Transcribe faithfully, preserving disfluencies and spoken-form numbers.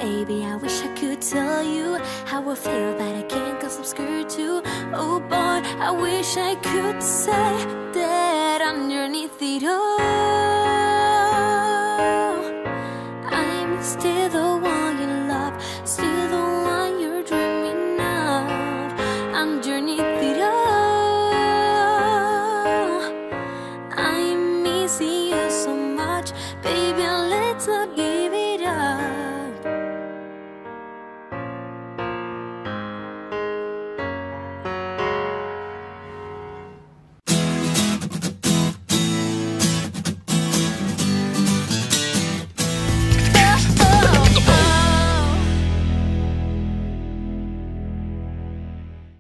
baby, I wish I could tell you how I feel, but I can't cause I'm scared too. Oh boy, I wish I could say that underneath it all